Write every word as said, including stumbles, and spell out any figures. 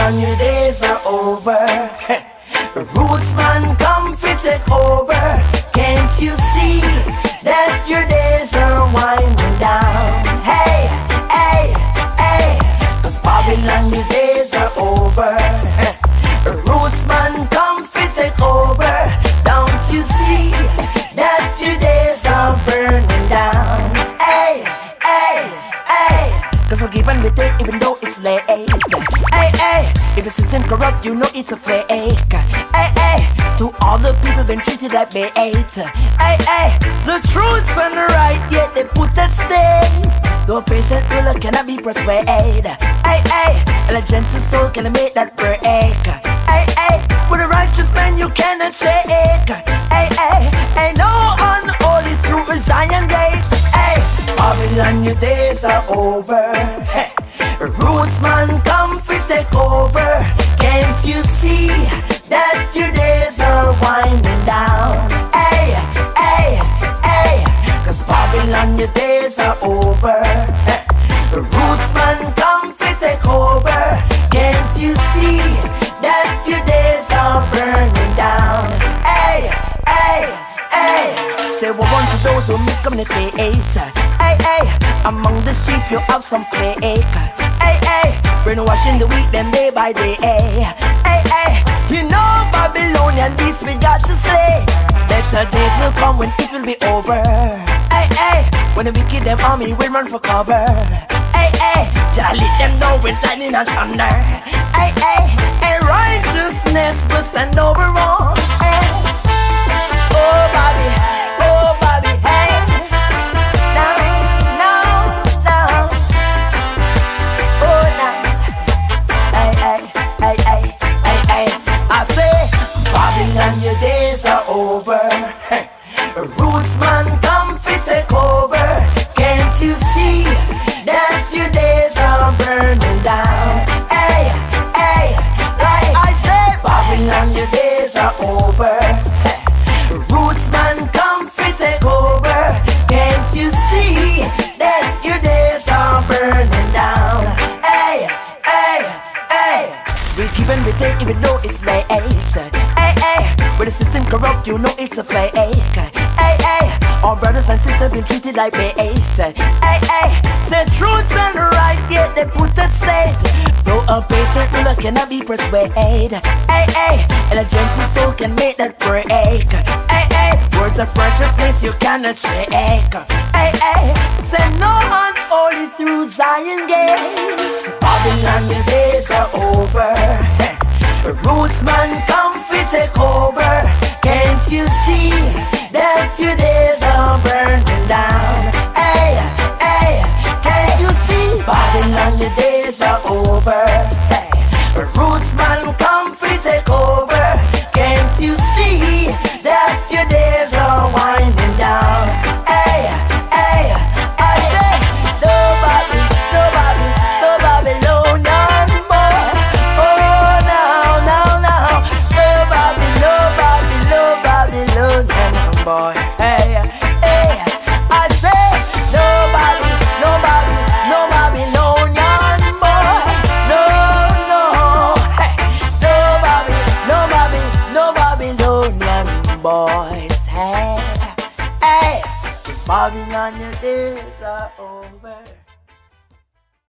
Babylon, your days are over. Rootsman, come fi take over. Can't you see that your days are winding down? Hey, hey, hey, 'cause Babylon, your days are over. Rootsman, come fi take over. Don't you see that your days are burning down? Hey, hey, hey, 'cause we give and we take even though it's late. Hey, hey, if the system corrupt, you know it's a fake. Hey, hey, to all the people been treated like bait. Hey, hey, the truth's on the right, yet they put at stake. The patient ruler cannot be persuaded. Hey, hey, and a gentle soul can make that break. Hey, hey, with a righteous man you cannot shake. Hey, hey, ain't no unholy through a Zion gate. Hey, Babylon, your days are over. Hey, Rootsman, come fi take over. Can't you see that your days are winding down? Hey, hey, hey, 'cause Babylon, your days are over. Hey, Rootsman, come fi take over. Can't you see that your days are burning down? Hey, hey, hey, say we're one to those who miscommunicate. Hey, hey, among the sheep you have some plague. Hey, hey, brainwashing the weak them day by day. Hey, hey, hey, you know Babylonian beasts we got to slay. Better days will come when it will be over. Hey, hey, when the wicked them army will run for cover. Hey, hey, just let them know with lightning and thunder. Hey, hey, and righteousness will stand over all. Hey, oh Bobby, oh Bobby, hey, now, now, now, oh now, hey, hey, hey, hey, hey, hey, I say, Babylon, your days are over. Hey, Rootsman, come fi take over. Can't you see that your days are burning down? Hey, hey, right, I say, Babylon, your days are over. Hey, Rootsman, come fi take over. Can't you see that your days are burning down? Hey, hey, hey, we keep and we take even though it's late. Hey, hey, when the system corrupt, you know it's a fake. Hey, hey, our brothers and sisters been treated like bait. Hey, hey, say truth's on the right, yet they put at stake. Though a patient ruler cannot be persuaded. Hey, hey, and a gentle soul can make that break. Hey, hey, words of righteousness you cannot shake. Hey, hey, say no unholy through Zion gate. Babylon, your days are over. Hey, Rootsman, come fi take over. Can't you see that your days are burning down? Hey, hey, can't you see? Babylon, your days are over. Hey, Rootsman, come fi take over. Can't you see that your days are winding down? Hey, hey, I say, nobody, nobody, nobody, no, none more. Oh, now, now, now, nobody, nobody, nobody, no, none boy. Hey, hey, I say, nobody, nobody, nobody, no, none boy. No, no, hey, nobody, nobody, nobody, no, none boys. Hey, hey, 'cause Babylon, your days are over.